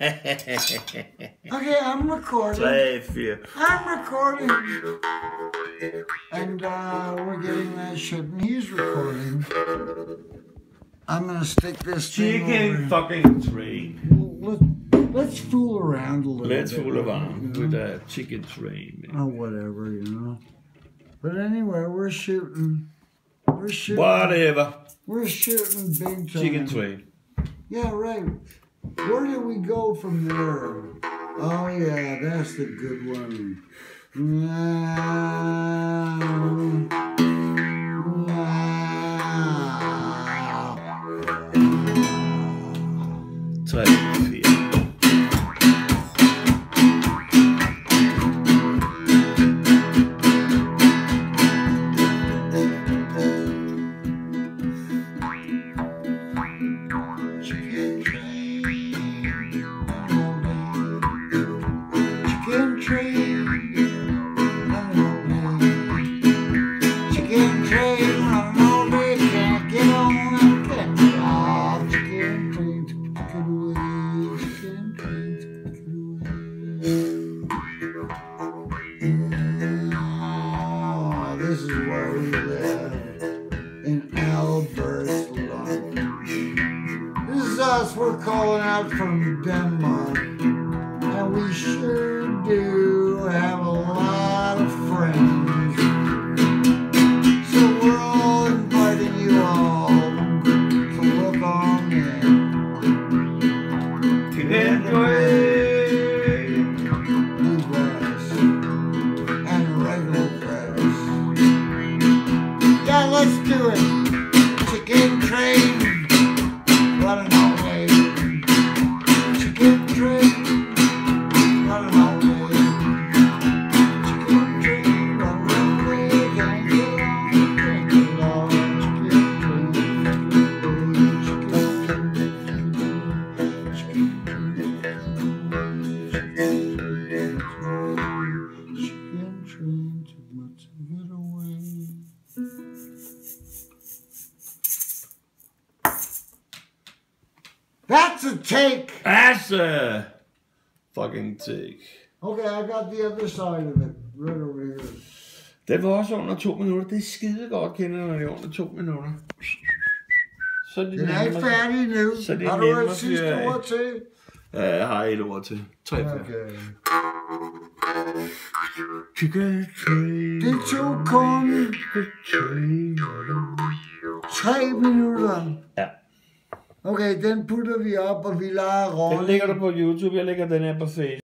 Okay, I'm recording. 3, 4. I'm recording. And we're getting that shit, and he's recording. I'm gonna stick this thing Chicken over. fucking train. Let's fool around a little bit. Let's fool around with a chicken train. Oh, whatever, you know. But anyway, we're shooting. We're shooting. Whatever. We're shooting big time. Chicken train. Yeah, right. Where do we go from there? Oh, yeah, that's the good one. Tre, fire. This is where we live, in Albert's London. This is us, we're calling out from Denmark, and we sure do have a lot of friends. So we're all inviting you all to look on in. Yeah, let's do it. Chicken train, running all day. Chicken train, running all day. Chicken train, running all day. Gonna get on, chicken train, too much of it away. That's a take! That's a fucking take. Okay, I got the other side of it. Right over here. Det var også under 2 minutter. Det er skide godt, Kenneth, når det er under 2 minutter. Så er det Den er ikke færdig nu. Så det er har du et sidste ord til? Ja, jeg har et ord til. 3, 4. Okay. Chicken train. Det tog kun 3 minutter. Ja. Okay, den putter vi op, og vi lader rollen. Den ligger der på YouTube. Jeg lægger den her på Facebook.